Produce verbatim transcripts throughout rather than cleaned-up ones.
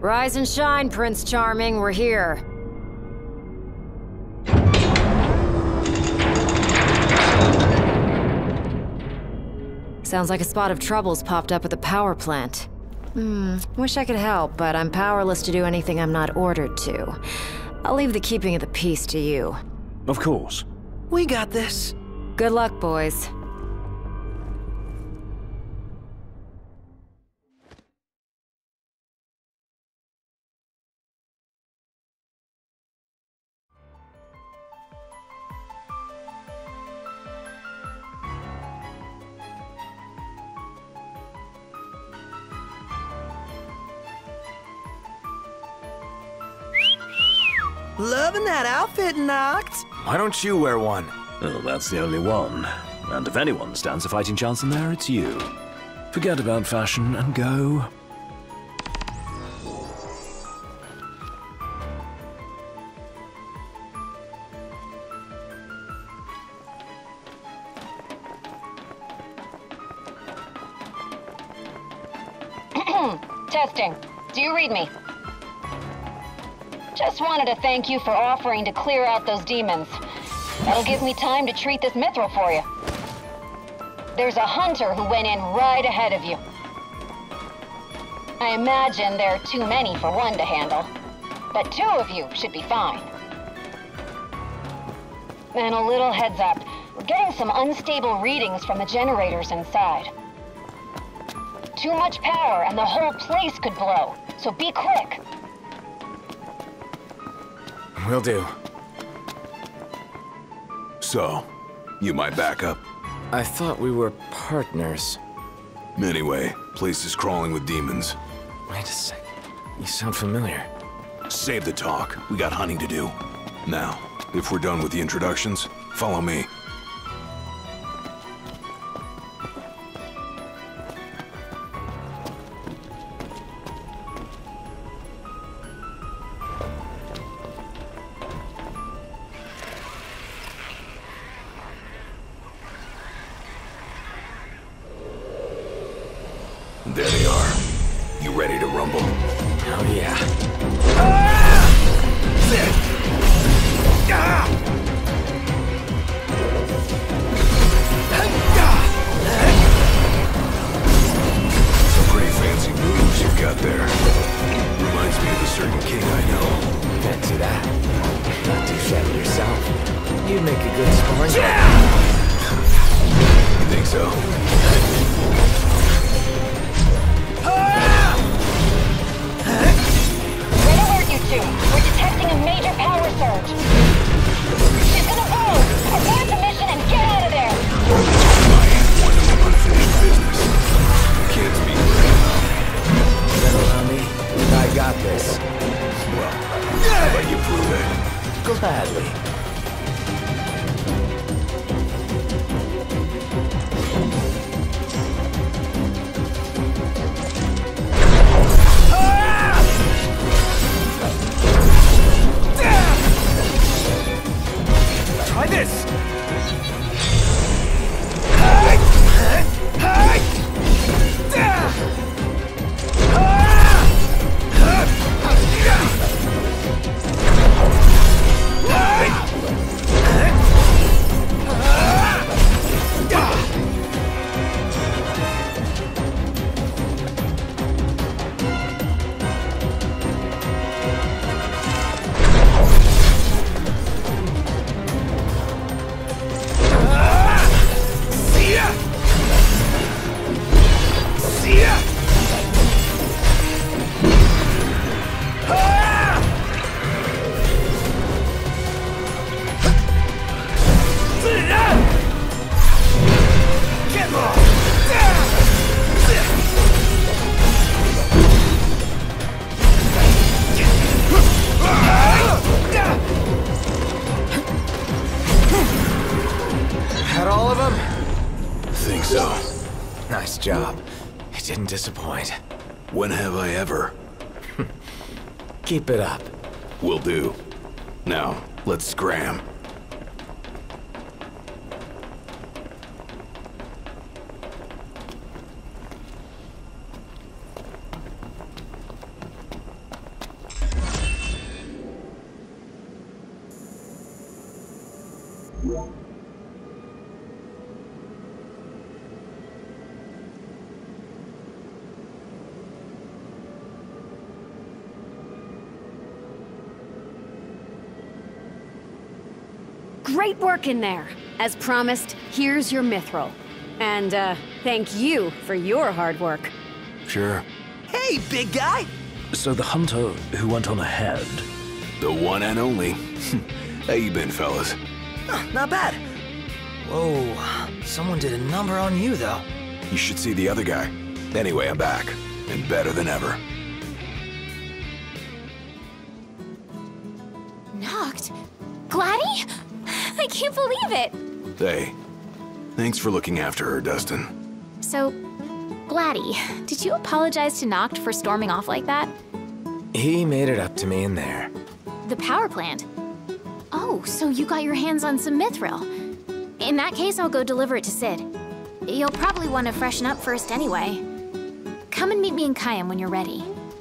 Rise and shine, Prince Charming, we're here. Sounds like a spot of trouble's popped up at the power plant. Hmm, wish I could help, but I'm powerless to do anything I'm not ordered to. I'll leave the keeping of the peace to you. Of course. We got this. Good luck, boys. Loving that outfit, Noct. Why don't you wear one? Well, that's the only one. And if anyone stands a fighting chance in there, it's you. Forget about fashion and go. Testing. Do you read me? Just wanted to thank you for offering to clear out those demons. That'll give me time to treat this mithril for you. There's a hunter who went in right ahead of you. I imagine there are too many for one to handle, but two of you should be fine. And a little heads up, we're getting some unstable readings from the generators inside. Too much power and the whole place could blow, so be quick. Will do. So, you my backup? I thought we were partners. Anyway, place is crawling with demons. Wait a second. You sound familiar. Save the talk. We got hunting to do. Now, if we're done with the introductions, follow me. There they are. You ready to rumble? Oh yeah. Some pretty fancy moves you've got there. Reminds me of a certain king I know. Fancy that. Not too shabby yourself. You'd make a good sparring. You think so? Red alert, you two. We're detecting a major power surge. She's gonna blow! Abort the mission and get out of there! I ain't one of them unfinished business. Can't speak for him. Settle on me. I got this. Well, how about you prove it? Gladly. Try this! Had all of them? Think so. Nice job. It didn't disappoint. When have I ever? Keep it up. Will do. Now, let's scram. Great work in there. As promised, here's your mithril. And, uh, thank you for your hard work. Sure. Hey, big guy! So the hunter who went on ahead... The one and only. How you been, fellas? Oh, not bad. Whoa, someone did a number on you, though. You should see the other guy. Anyway, I'm back. And better than ever. Knocked? Gladdy? I can't believe it! Hey, thanks for looking after her, Dustin. So, Gladdy, did you apologize to Noct for storming off like that? He made it up to me in there. The power plant? Oh, so you got your hands on some mithril. In that case, I'll go deliver it to Sid. You'll probably want to freshen up first anyway. Come and meet me in Kayam when you're ready.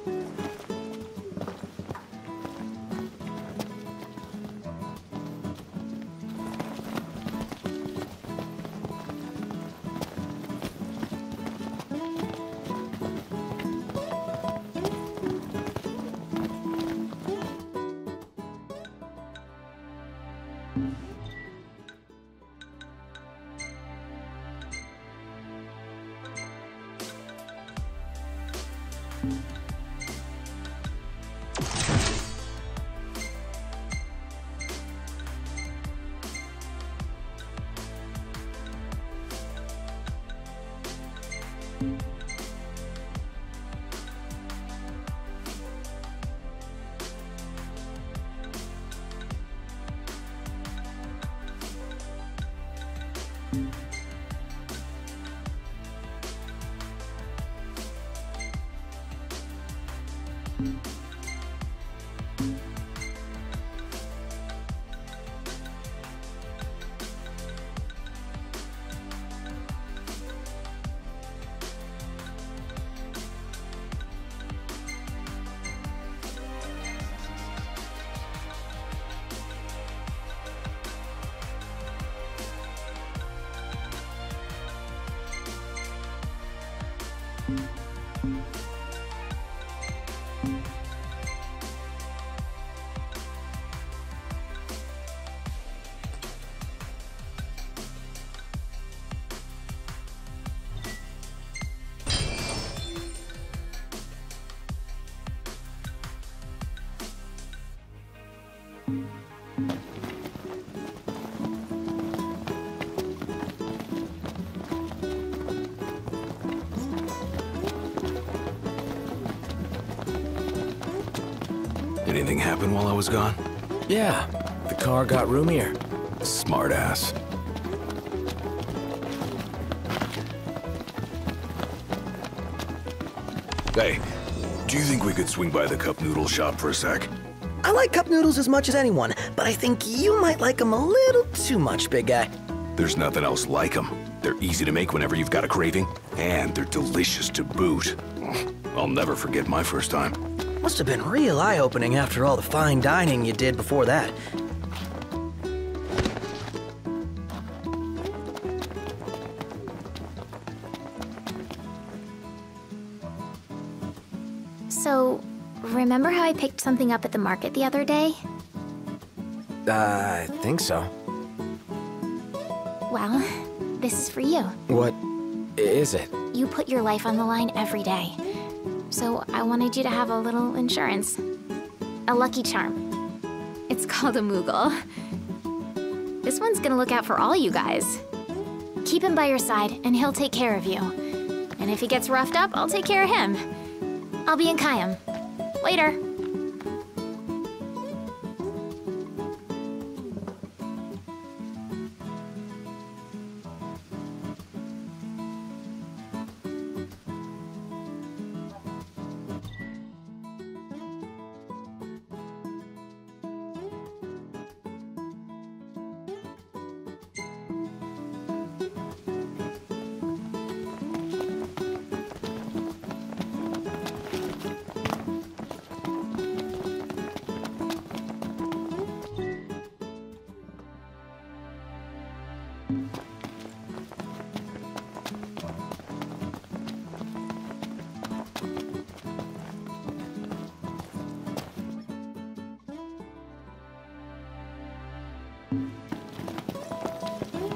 Anything happen while I was gone? Yeah, the car got roomier. Smart ass. Hey, do you think we could swing by the cup noodle shop for a sec? I like cup noodles as much as anyone, but I think you might like them a little too much, big guy. There's nothing else like them. They're easy to make whenever you've got a craving, and they're delicious to boot. I'll never forget my first time. Must have been real eye-opening after all the fine dining you did before that. So, remember how I picked something up at the market the other day? Uh, I think so. Well, this is for you. What is it? You put your life on the line every day. So I wanted you to have a little insurance. A lucky charm. It's called a Moogle. This one's gonna look out for all you guys. Keep him by your side, and he'll take care of you. And if he gets roughed up, I'll take care of him. I'll be in Kayam. Later.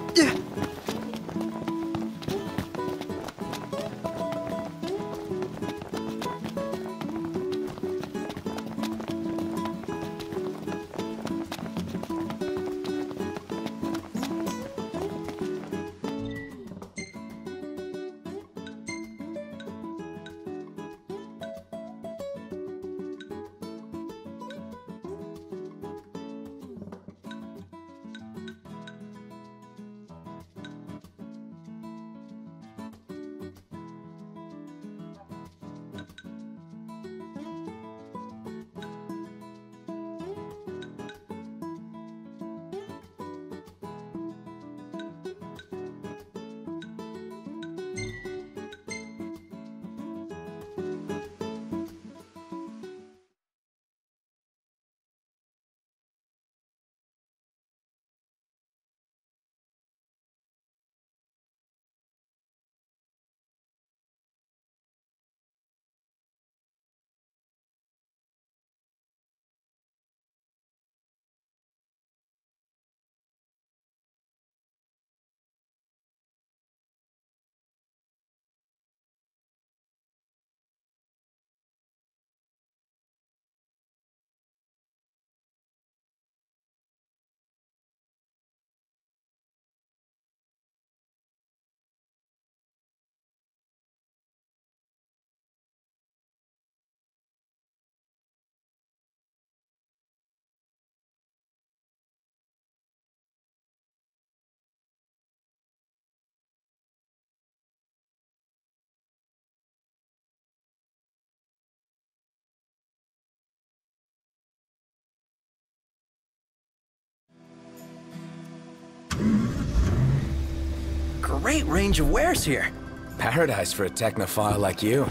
Great range of wares here. Paradise for a technophile like you.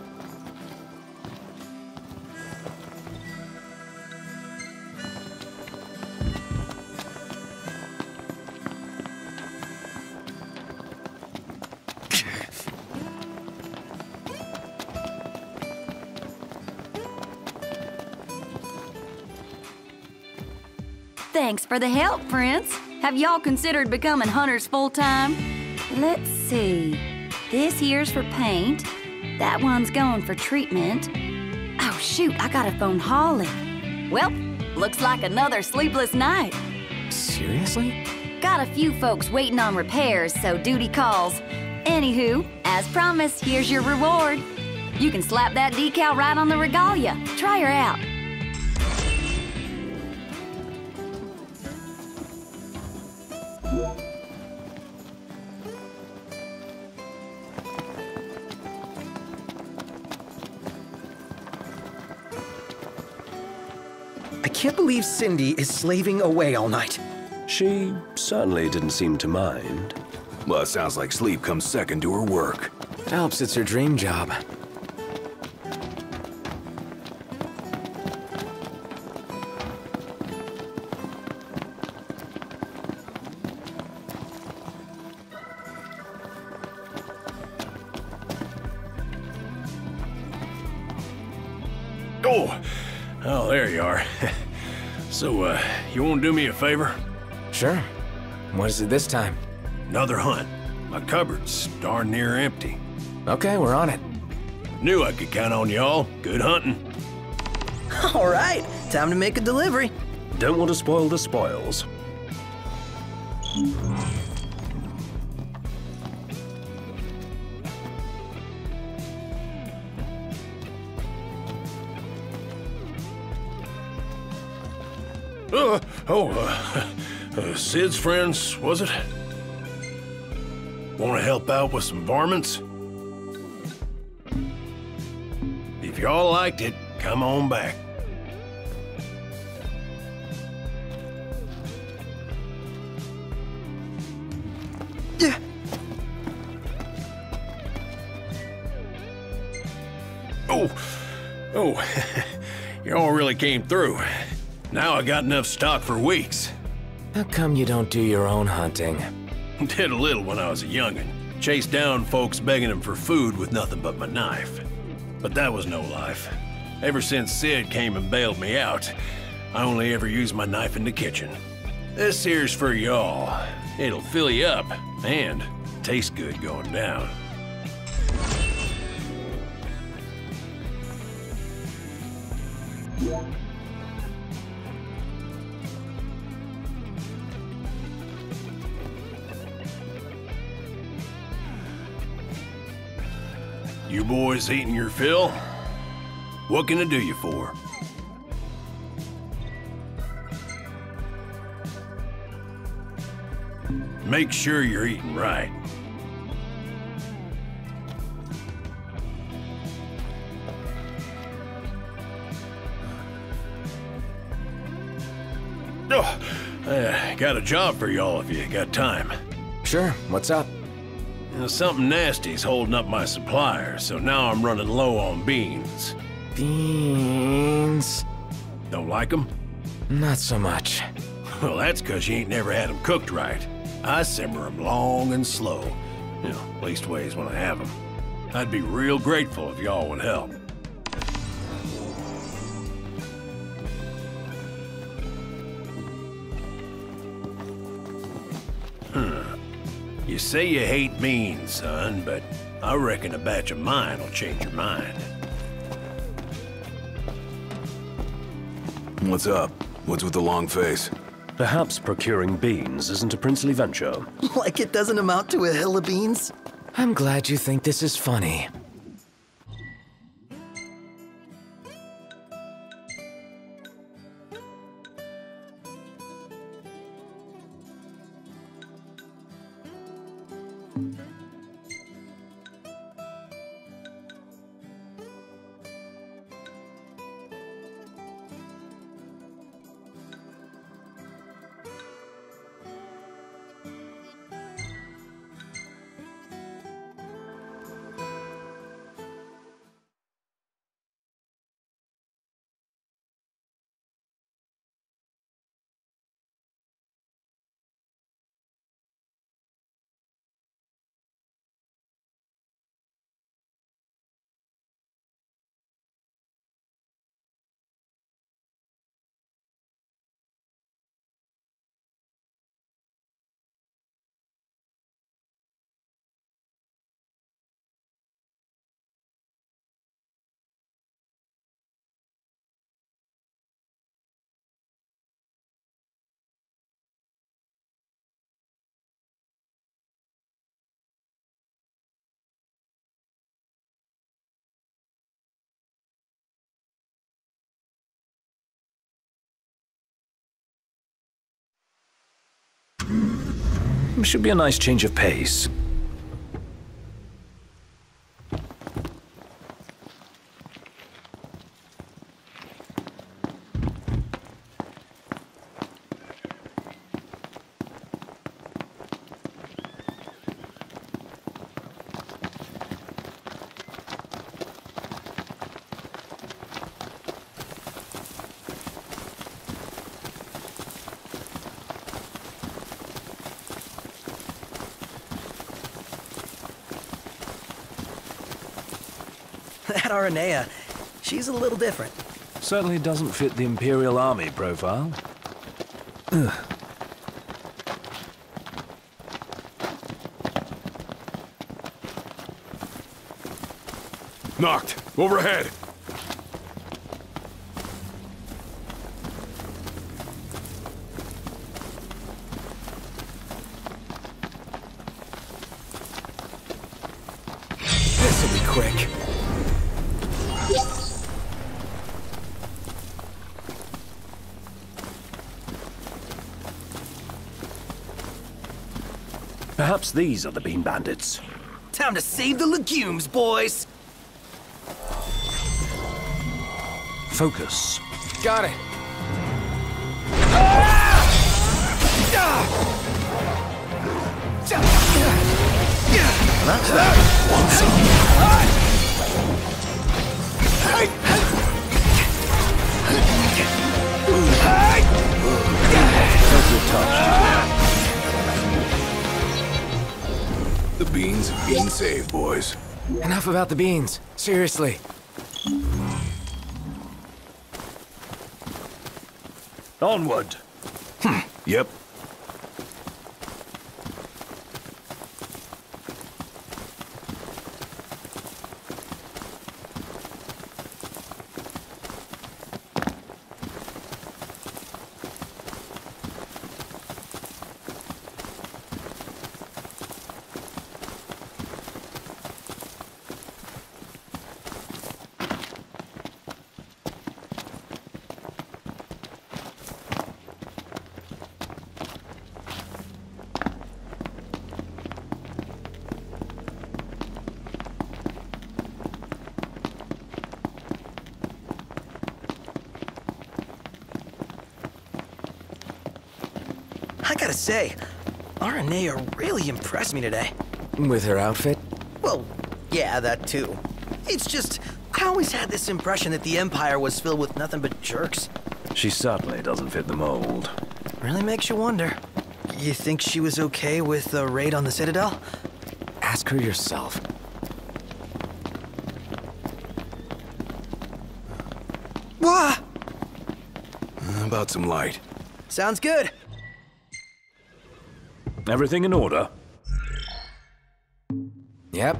Thanks for the help, Prince. Have y'all considered becoming hunters full-time? Let's see. This here's for paint. That one's going for treatment. Oh, shoot, I gotta phone Holly. Well, looks like another sleepless night. Seriously? Got a few folks waiting on repairs, so duty calls. Anywho, as promised, here's your reward. You can slap that decal right on the regalia. Try her out. I can't believe Cindy is slaving away all night. She certainly didn't seem to mind. Well, it sounds like sleep comes second to her work. Helps, it's her dream job. Oh, oh, there you are. So, uh, you want to do me a favor? Sure. What is it this time? Another hunt. My cupboard's darn near empty. Okay, we're on it. Knew I could count on y'all. Good hunting. All right, time to make a delivery. Don't want to spoil the spoils. Uh, oh, uh, uh, Sid's friends, was it? Want to help out with some varmints? If y'all liked it, come on back. Yeah. Oh, oh, y'all really came through. Now I got enough stock for weeks. How come you don't do your own hunting? Did a little when I was a youngin'. Chased down folks begging them for food with nothing but my knife. But that was no life. Ever since Sid came and bailed me out, I only ever used my knife in the kitchen. This here's for y'all. It'll fill you up, and taste good going down. You boys eating your fill? What can I do you for? Make sure you're eating right. Oh, uh, got a job for y'all if you got time. Sure, what's up? You know, something nasty's holding up my supplier, so now I'm running low on beans. Beans? Don't like them? Not so much. Well, that's because you ain't never had them cooked right. I simmer them long and slow. You know, least ways when I have them. I'd be real grateful if y'all would help. Hmm. You say you hate beans, son, but I reckon a batch of mine will change your mind. What's up? What's with the long face? Perhaps procuring beans isn't a princely venture. Like it doesn't amount to a hill of beans? I'm glad you think this is funny. Should be a nice change of pace. That Aranea, she's a little different. Certainly doesn't fit the Imperial Army profile. Ugh. Knocked! Overhead! This'll be quick. Perhaps these are the Bean Bandits. Time to save the legumes, boys! Focus. Got it. That's that. One The beans have been saved, boys. Enough about the beans. Seriously. Onward. Yep. gotta say, Aranea really impressed me today. With her outfit? Well, yeah, that too. It's just, I always had this impression that the Empire was filled with nothing but jerks. She certainly doesn't fit the mold. Really makes you wonder. You think she was okay with the raid on the Citadel? Ask her yourself. Wah! How about some light? Sounds good. Everything in order? Yep.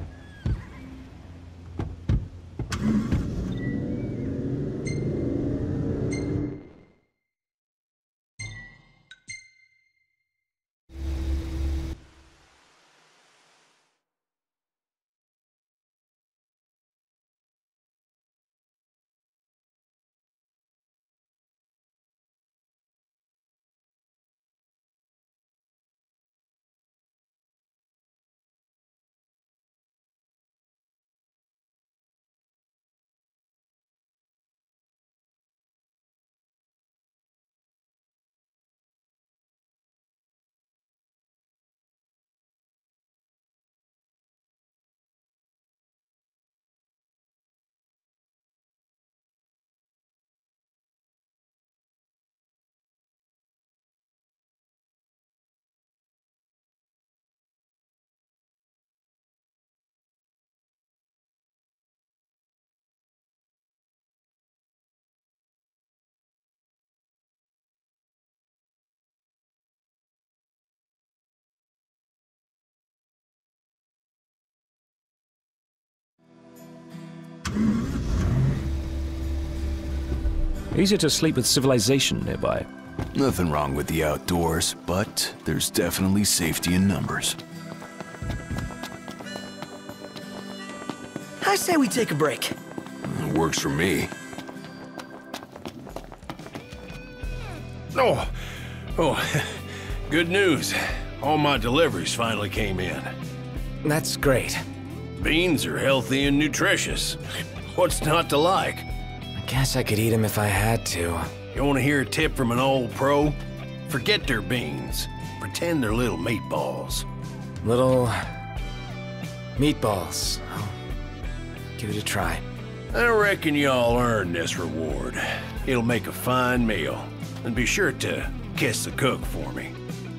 Easier to sleep with civilization nearby. Nothing wrong with the outdoors, but there's definitely safety in numbers. I say we take a break. It works for me. Oh, oh, good news. All my deliveries finally came in. That's great. Beans are healthy and nutritious. What's not to like? I guess I could eat them if I had to. You want to hear a tip from an old pro? Forget their beans. Pretend they're little meatballs. Little meatballs. I'll give it a try. I reckon y'all earn this reward. It'll make a fine meal. And be sure to kiss the cook for me.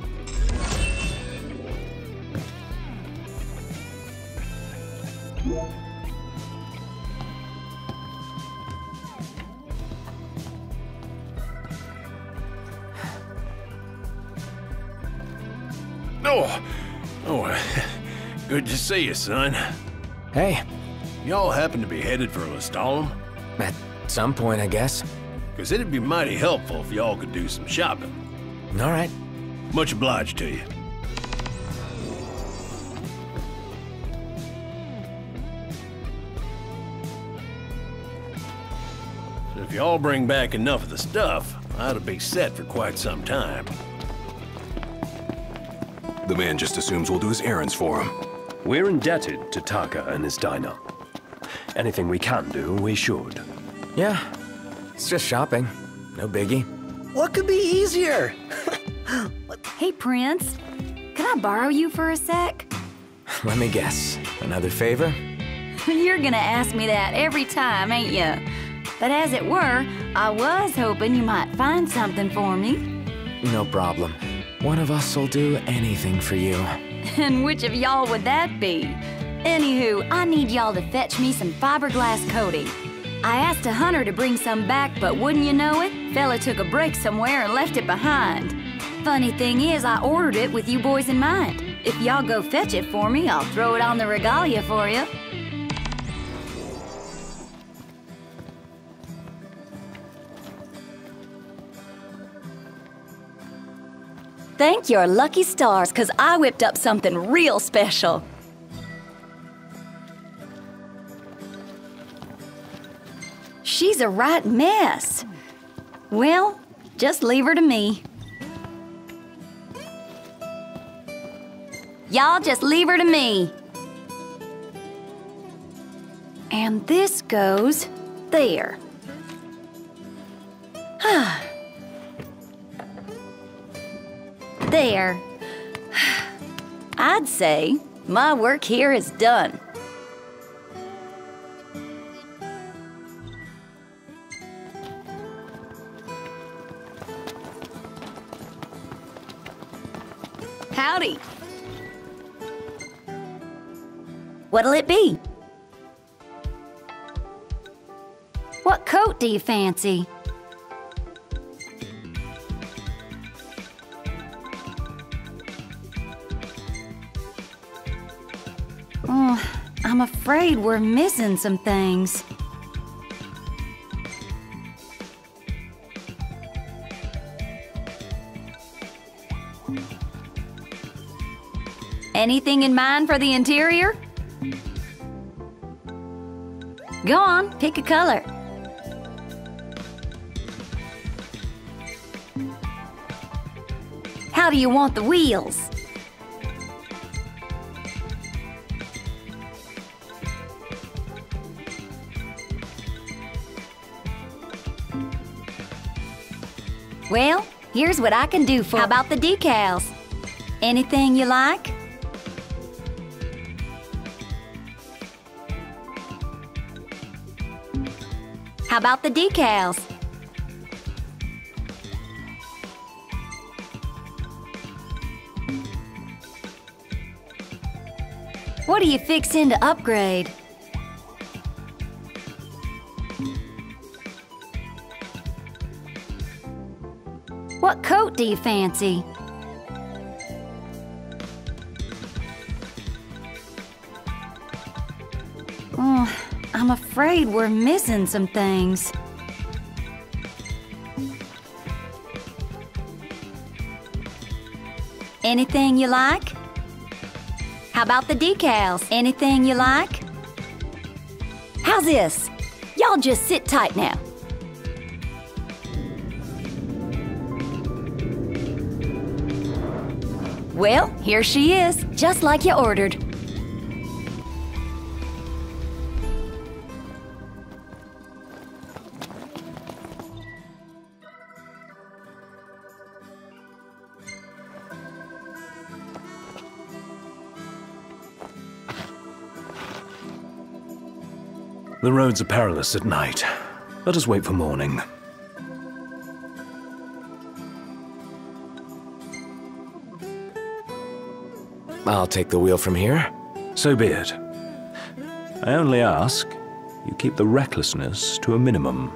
Oh, oh, good to see you, son. Hey. Y'all happen to be headed for Lestallum? At some point, I guess. Because it'd be mighty helpful if y'all could do some shopping. All right. Much obliged to you. So if y'all bring back enough of the stuff, I ought to be set for quite some time. The man just assumes we'll do his errands for him. We're indebted to Taka and his diner. Anything we can do, we should. Yeah, it's just shopping. No biggie. What could be easier? Hey, Prince. Can I borrow you for a sec? Let me guess. Another favor? You're gonna ask me that every time, ain't you? But as it were, I was hoping you might find something for me. No problem. One of us will do anything for you. And which of y'all would that be? Anywho, I need y'all to fetch me some fiberglass coating. I asked a hunter to bring some back, but wouldn't you know it, fella took a break somewhere and left it behind. Funny thing is, I ordered it with you boys in mind. If y'all go fetch it for me, I'll throw it on the regalia for you. Thank your lucky stars, 'cause I whipped up something real special. She's a right mess. Well, just leave her to me. Y'all just leave her to me. And this goes there. There. I'd say my work here is done. Howdy. What'll it be? What coat do you fancy? Oh, I'm afraid we're missing some things. Anything in mind for the interior? Go on, pick a color. How do you want the wheels? Well, here's what I can do for... How about the decals? Anything you like? How about the decals? What are you fixing to upgrade? What coat do you fancy? Oh, I'm afraid we're missing some things. Anything you like? How about the decals? Anything you like? How's this? Y'all just sit tight now. Well, here she is, just like you ordered. The roads are perilous at night. Let us wait for morning. I'll take the wheel from here. So be it. I only ask you keep the recklessness to a minimum.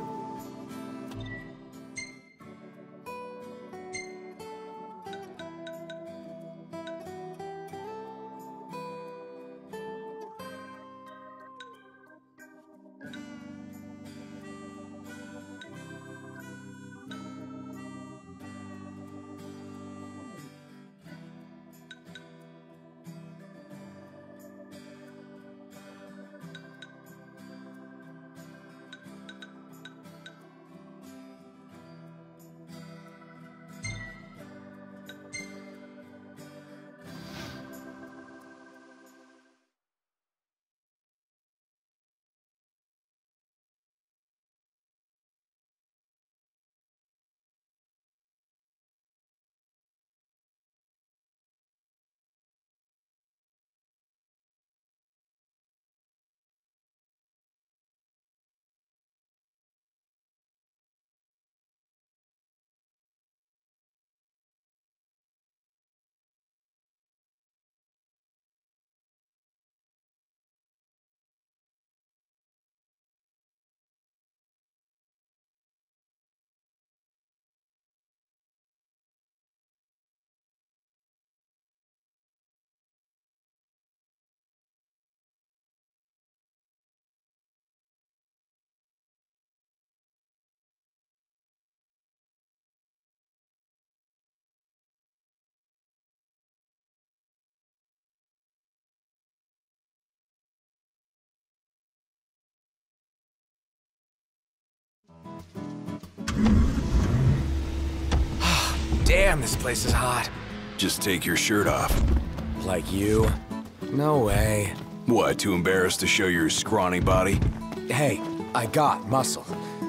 Damn, this place is hot. Just take your shirt off. Like you? No way. What, too embarrassed to show your scrawny body? Hey, I got muscle.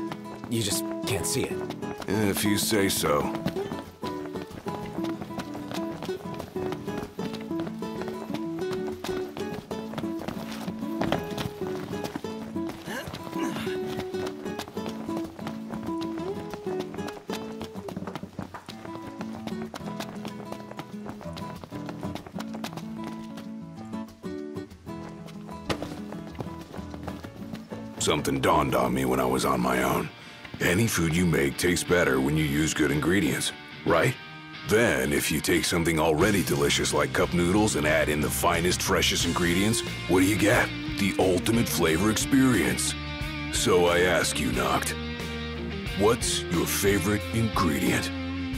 You just can't see it. If you say so. Something dawned on me when I was on my own. Any food you make tastes better when you use good ingredients, right? Then, if you take something already delicious like cup noodles and add in the finest, freshest ingredients, what do you get? The ultimate flavor experience. So I ask you, Noct, what's your favorite ingredient?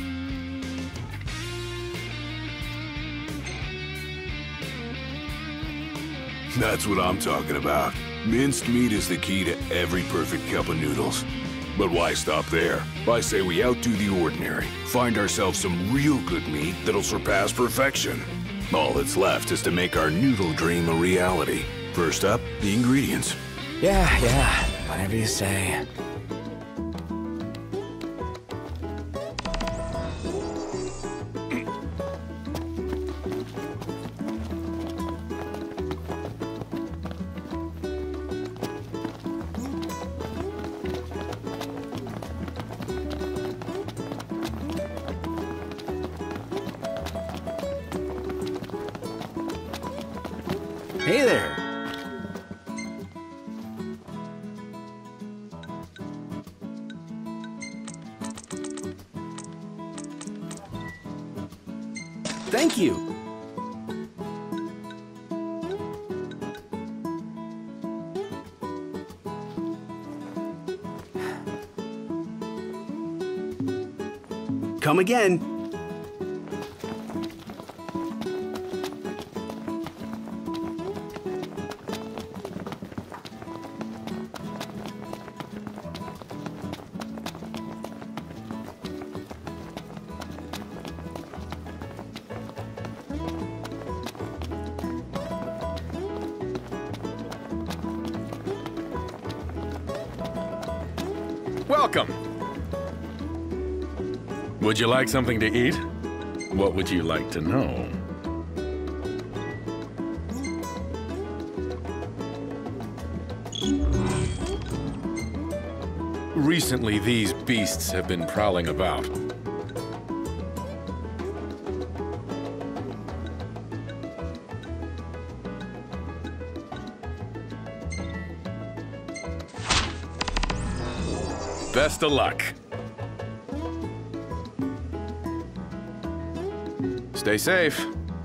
That's what I'm talking about. Minced meat is the key to every perfect cup of noodles. But why stop there? I say we outdo the ordinary. Find ourselves some real good meat that'll surpass perfection. All that's left is to make our noodle dream a reality. First up, the ingredients. Yeah, yeah, whatever you say. Hey there. Thank you. Come again. Welcome. Would you like something to eat? What would you like to know? Recently, these beasts have been prowling about. Best of luck. Stay safe.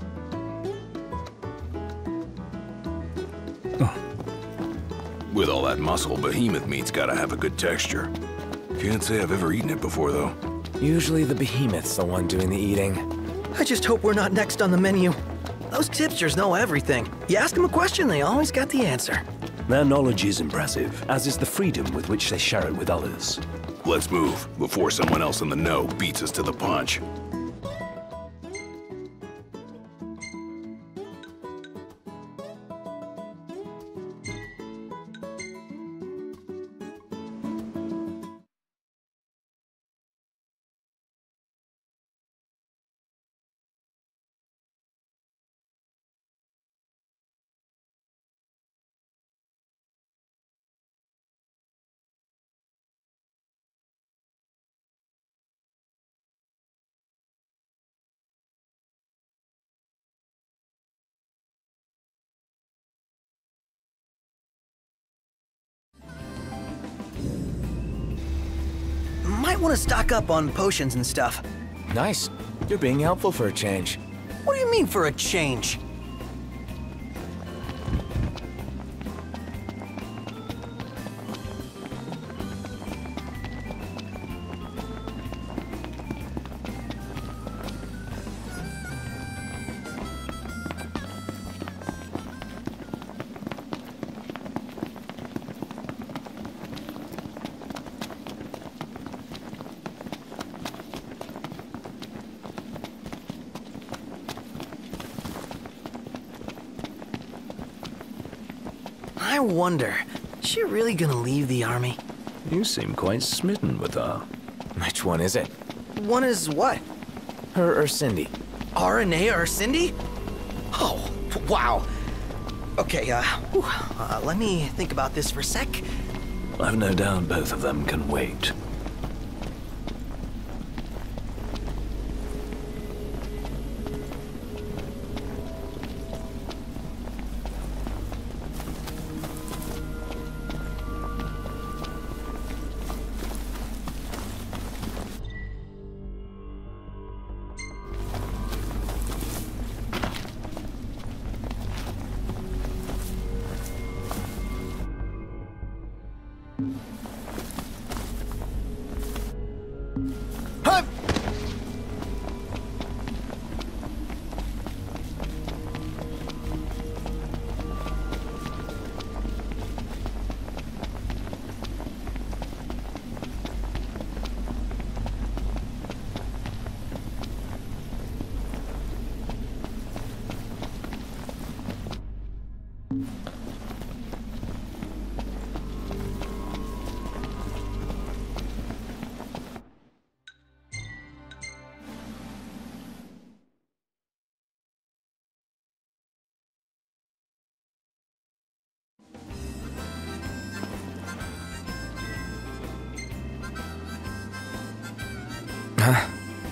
With all that muscle, behemoth meat's gotta have a good texture. Can't say I've ever eaten it before, though. Usually the behemoth's the one doing the eating. I just hope we're not next on the menu. Those tipsters know everything. You ask them a question, they always got the answer. Their knowledge is impressive, as is the freedom with which they share it with others. Let's move, before someone else in the know beats us to the punch. Might want to stock up on potions and stuff. Nice. You're being helpful for a change. What do you mean for a change? I wonder, is she really gonna leave the army? You seem quite smitten with her. Which one is it? One is what? Her or Cindy? Aranea or Cindy? Oh, wow. Okay, uh, whew, uh, let me think about this for a sec. I've no doubt both of them can wait. Uh-huh.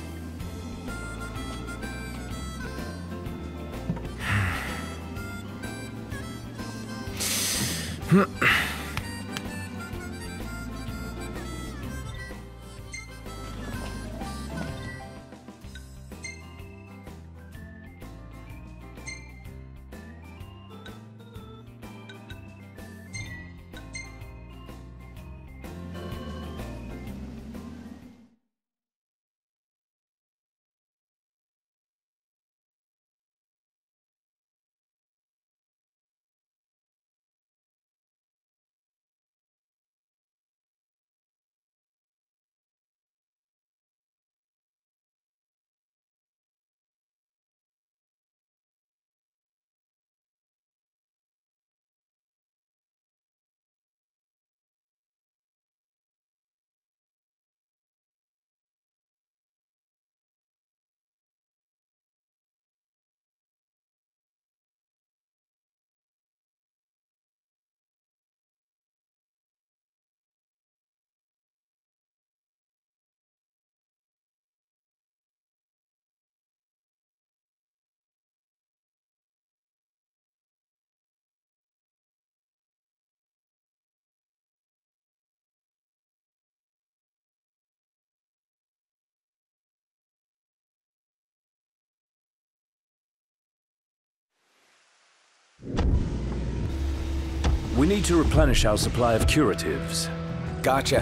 We need to replenish our supply of curatives. Gotcha.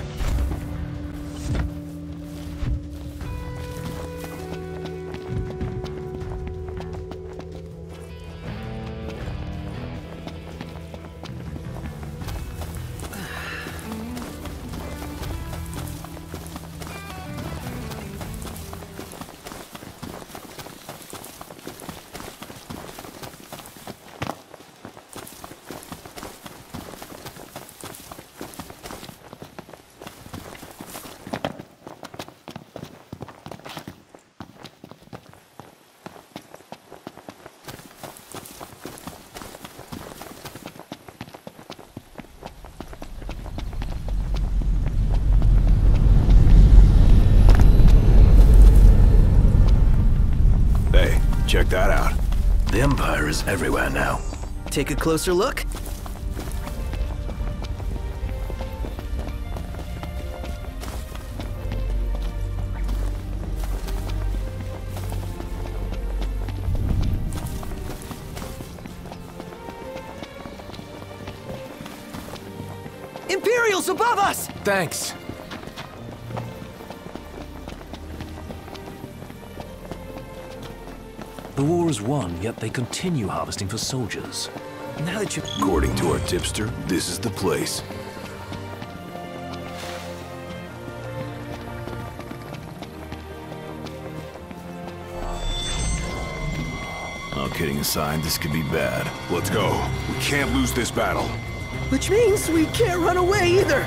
Check that out. The Empire is everywhere now. Take a closer look. Imperials above us! Thanks. The war is won, yet they continue harvesting for soldiers. Now that you... According to our tipster, this is the place. All kidding aside, this could be bad. Let's go. We can't lose this battle. Which means we can't run away either.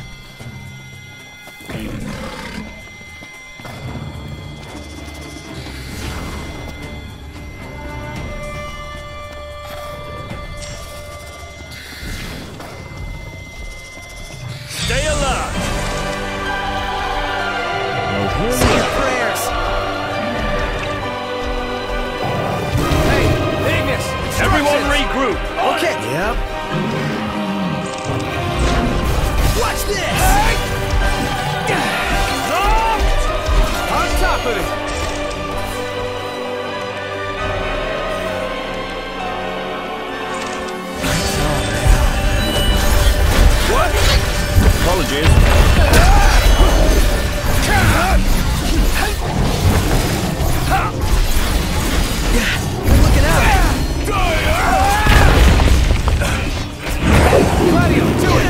Stay alive! Say your prayers! Hey, Ignis! Everyone regroup! Okay. Yep. Watch this! On top of it! What? Apologies. Good looking out! Gladio, do it!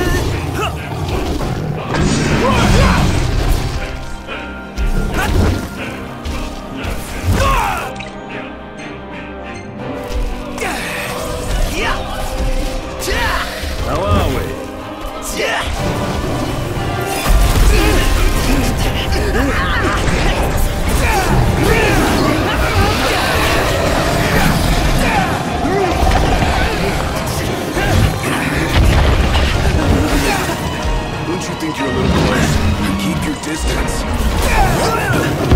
How are we? Don't you think you're a little close? Keep your distance.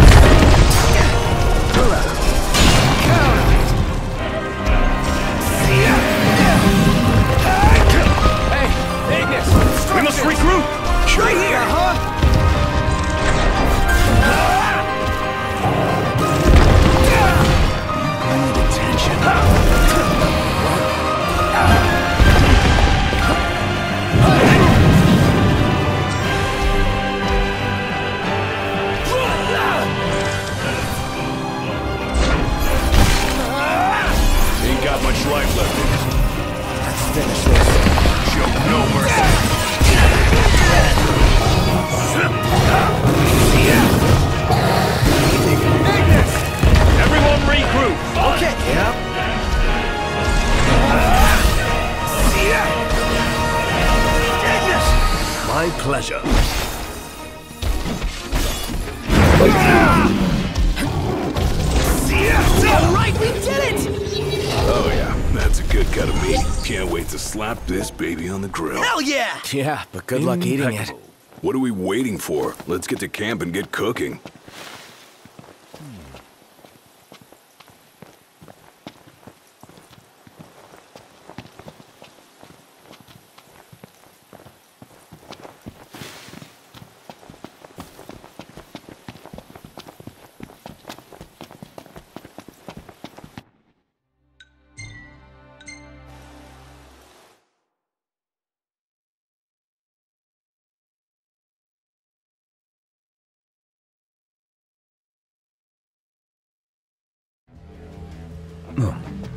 finish this. Show no mercy. Everyone regroup. Okay. Yep. My pleasure. All right, we did it! Oh yeah, that's a good cut of meat. Can't wait to slap this baby on the grill. Hell yeah! Yeah, but good luck eating it. What are we waiting for? Let's get to camp and get cooking. Oh.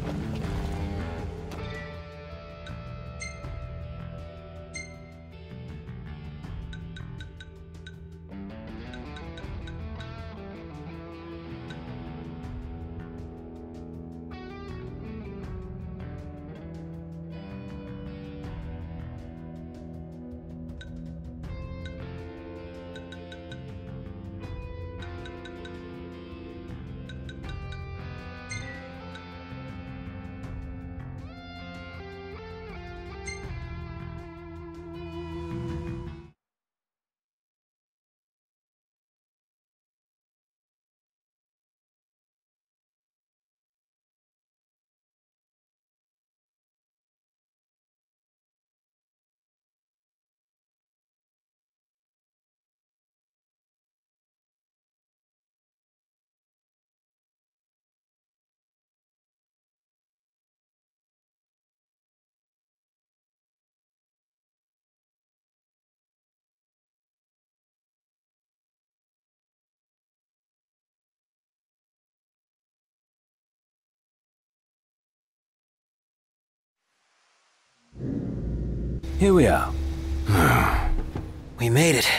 Here we are. We made it.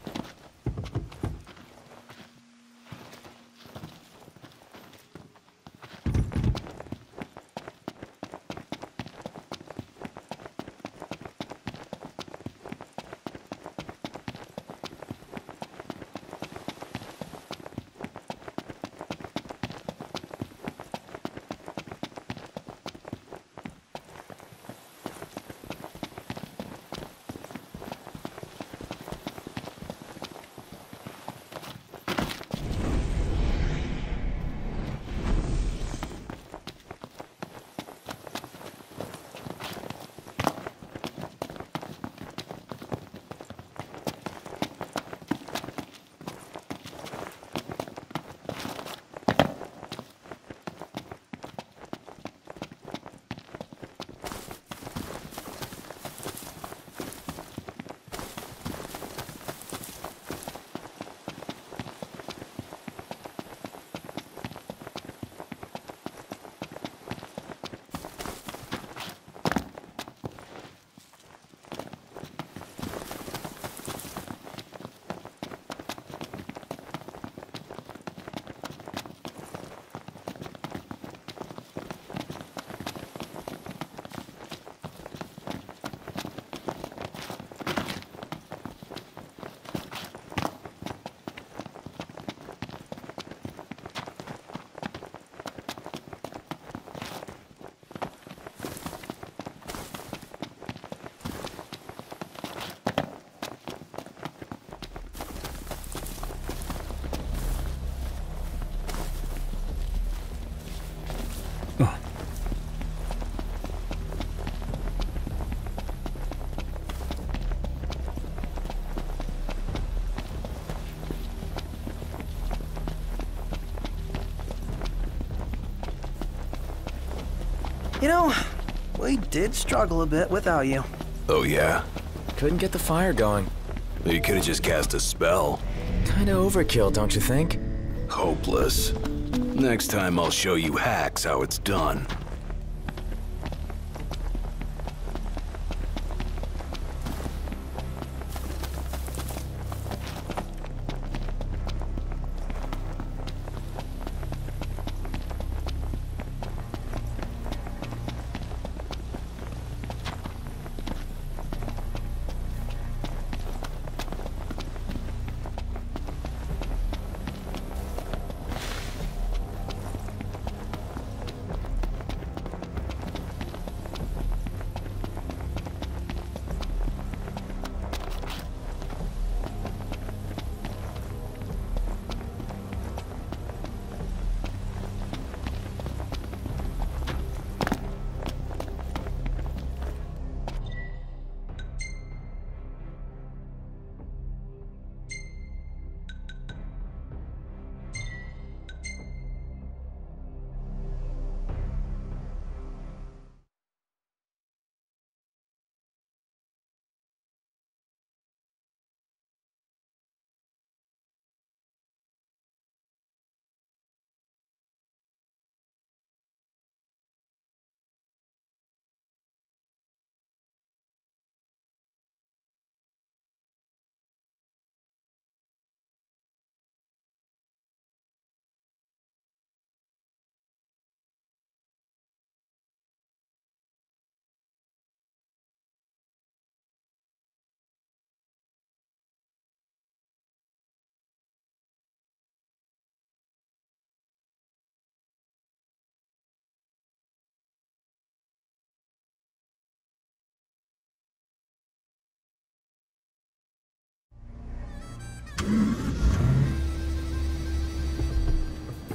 You know, we did struggle a bit without you. Oh yeah? Couldn't get the fire going. You could've just cast a spell. Kinda overkill, don't you think? Hopeless. Next time I'll show you hacks how it's done.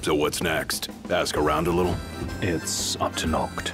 So what's next? Ask around a little? It's up to Noct.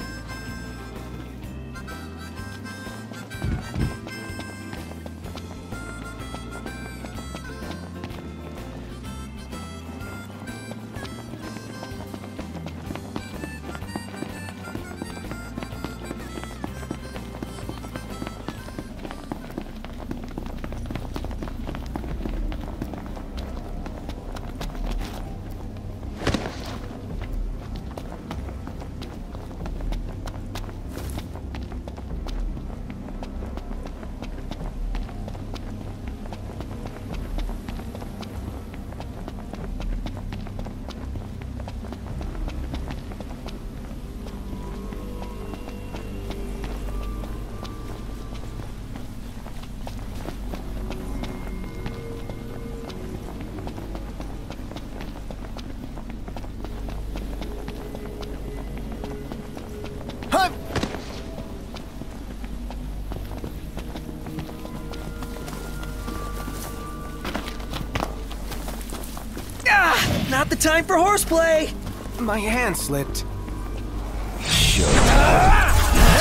Not the time for horseplay! My hand slipped. Sure. Ah!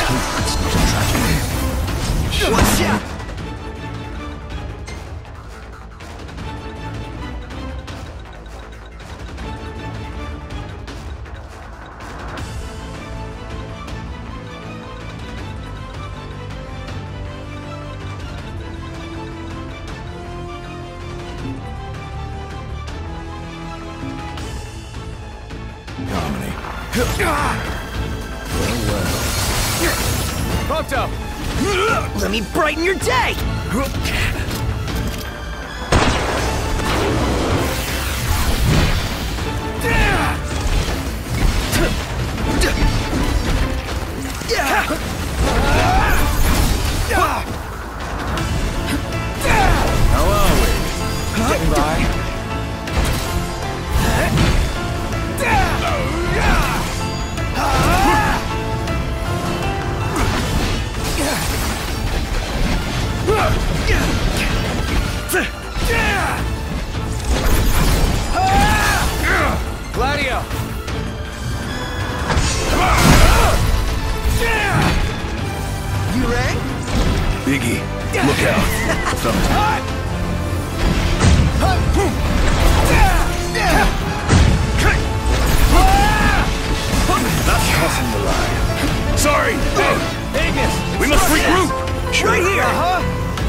It's not a tragedy. Watch out! Bumped up! Let me brighten your day! How are we? Getting by. Gladio! You rang? Biggie, look out. Something. That's crossing the line. Sorry! Hey! Aegis! We must regroup! Sure. Right here! Uh-huh!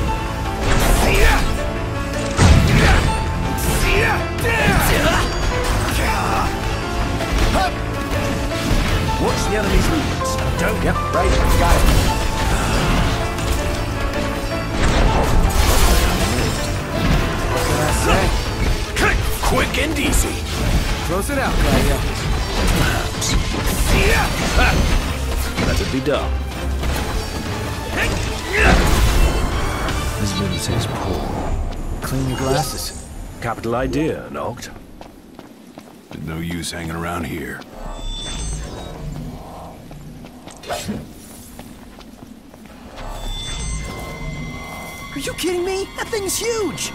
Watch the enemy's movements. Don't get Right, got it. What can I say? Quick and easy. Close it out, Gladio. Let it be done. This wind says poor. Clean your glasses. Capital idea, Noct. There's no use hanging around here. Are you kidding me? That thing's huge!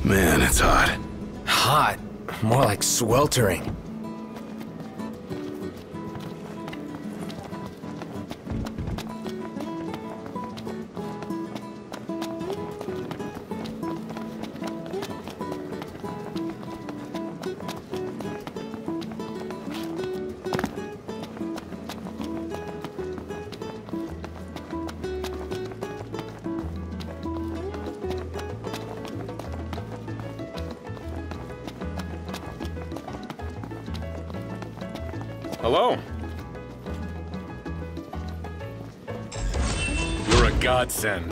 Man, it's hot. Hot. More like sweltering. Hello? You're a godsend.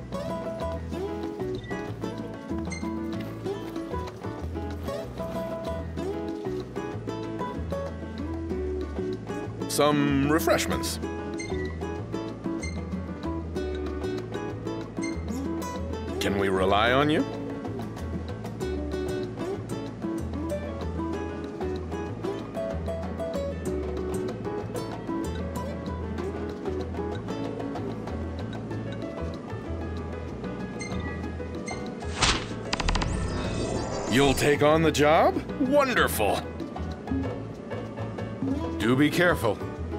Some refreshments. Can we rely on you? You'll take on the job? Wonderful! Do be careful.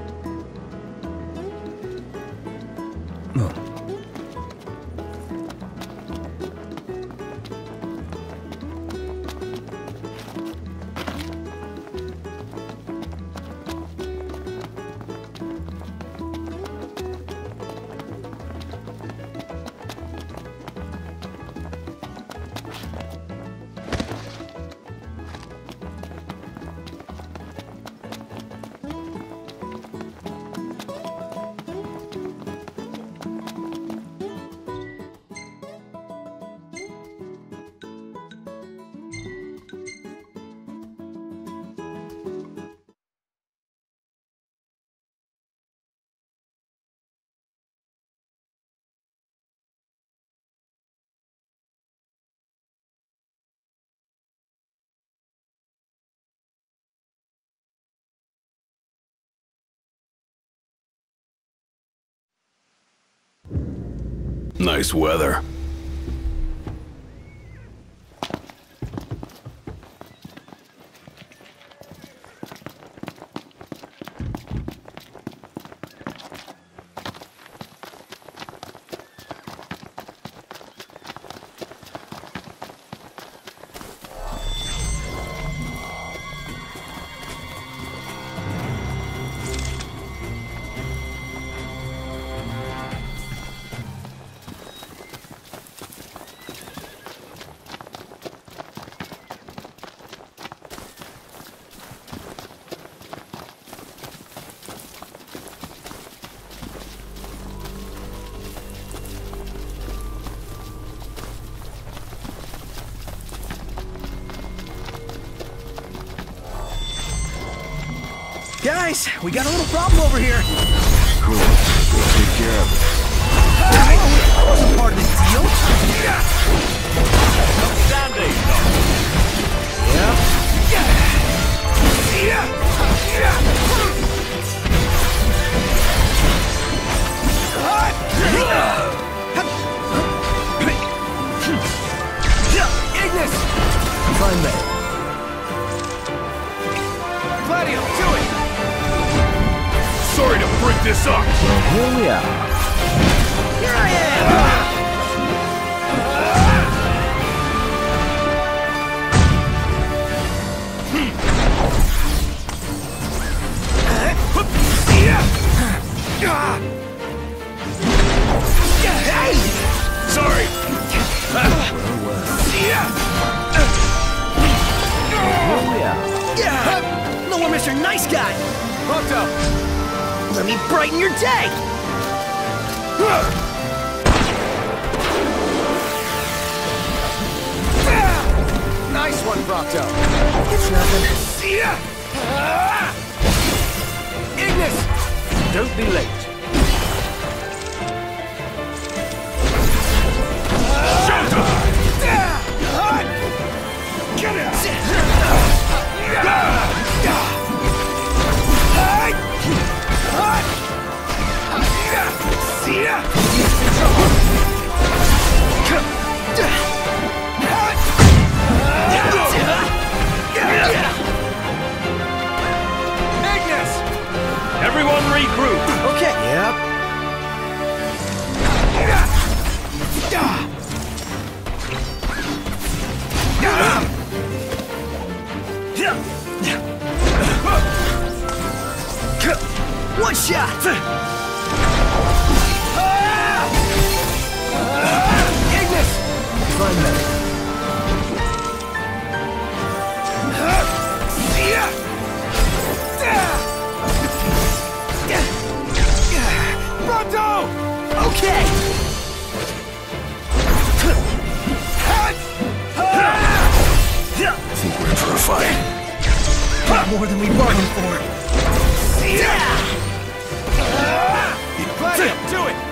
Nice weather. Guys, we got a little problem over here. Cool. We'll take care of it. Hey, that wasn't part of the deal. Standing. Ignis! Climb there. Gladio, do it! Sorry to break this up. Well, here we are. Here I am! Hey! Sorry. Here we are. Yeah! No more Mister Nice Guy! Proto! Let me brighten your day! Nice one, Proto! It's nothing. Ignis! Don't be late. Get it! One shot! Ignis! Divine Medic. Pronto! Okay! I think we're in for a fight. More than we bargained for. Gladio, do it!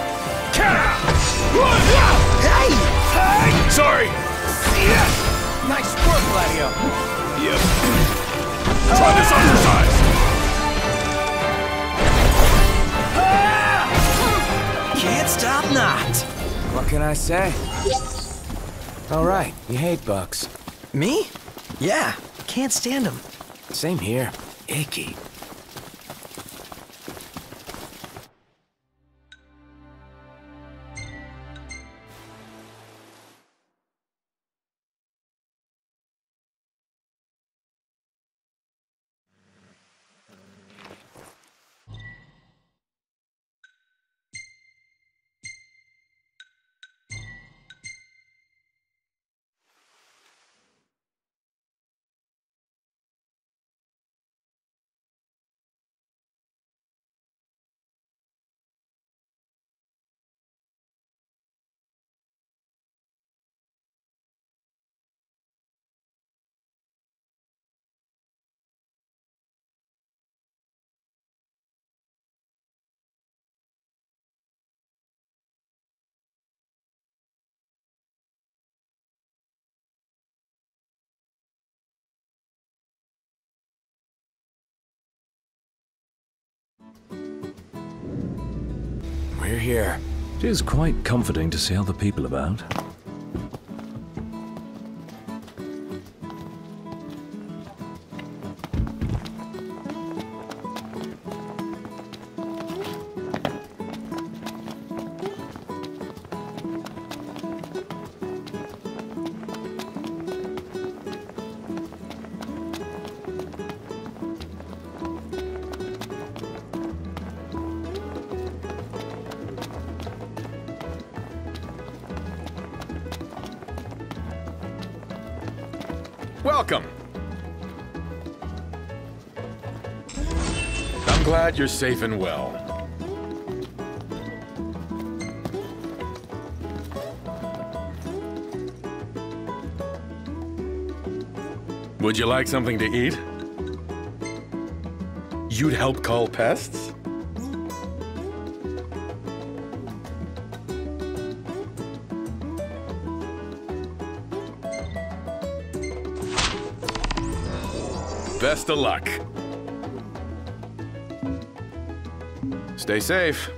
Hey! Sorry! Nice work, Gladio. Yep. Try this exercise! Can't stop not. What can I say? All right, you hate bugs. Me? Yeah, can't stand them. Same here. Icky. We're here. It is quite comforting to see other people about. Welcome! I'm glad you're safe and well. Would you like something to eat? You'd help call pests? Best of luck. Stay safe.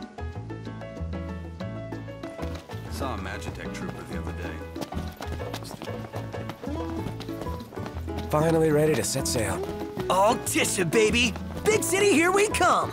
Saw a Magitech trooper the other day. Finally ready to set sail. All Tisha, baby! Big city, here we come!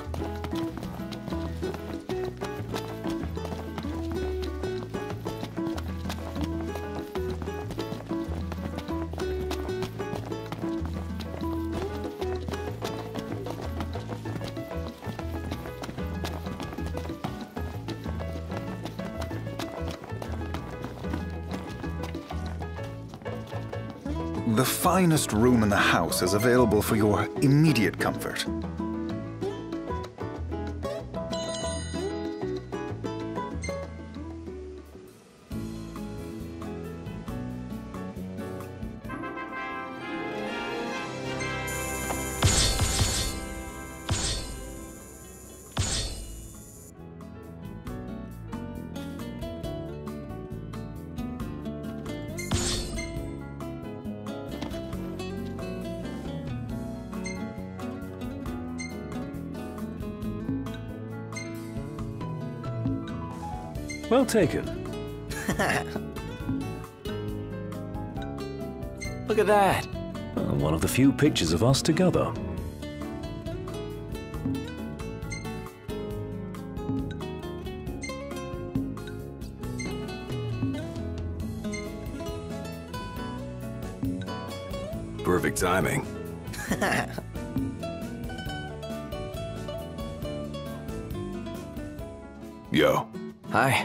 The finest room in the house is available for your immediate comfort. Well taken. Look at that. Uh, one of the few pictures of us together. Perfect timing. Yo. Hi.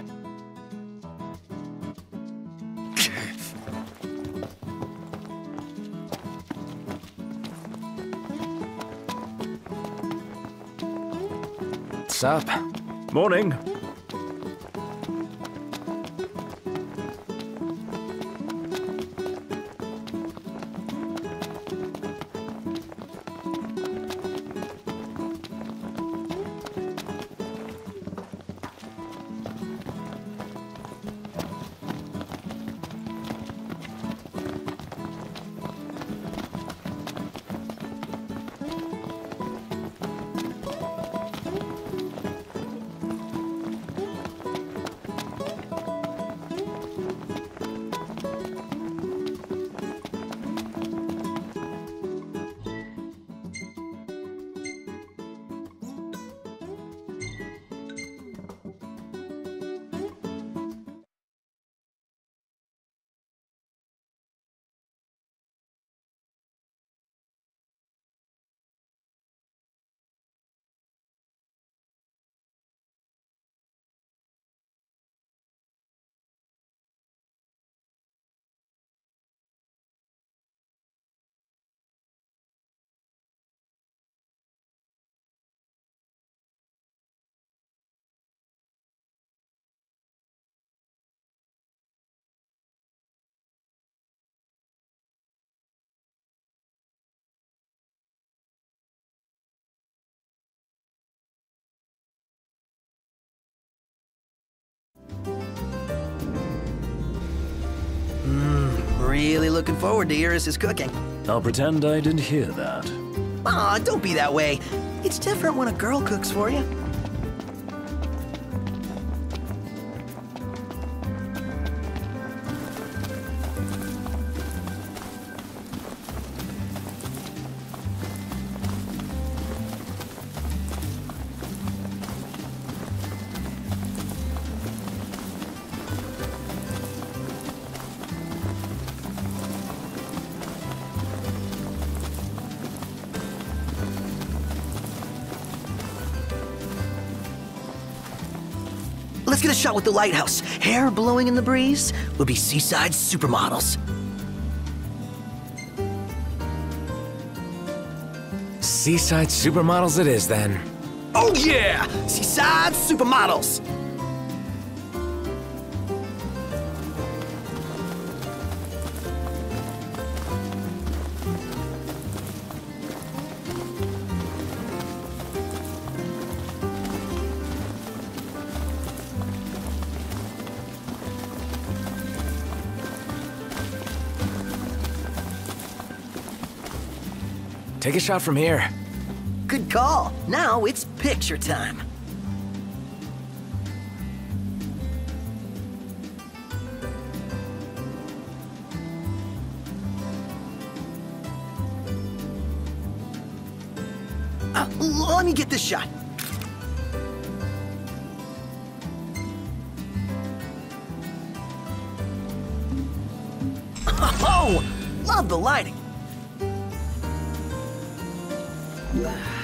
What's up? Morning. Really looking forward to Iris' cooking. I'll pretend I didn't hear that. Aw, don't be that way. It's different when a girl cooks for you. Let's get a shot with the lighthouse. Hair blowing in the breeze. We'll be seaside supermodels. Seaside supermodels it is, then. Oh yeah! Seaside supermodels! Take a shot from here. Good call. Now it's picture time. Uh, let me get this shot. Oh, love the lighting.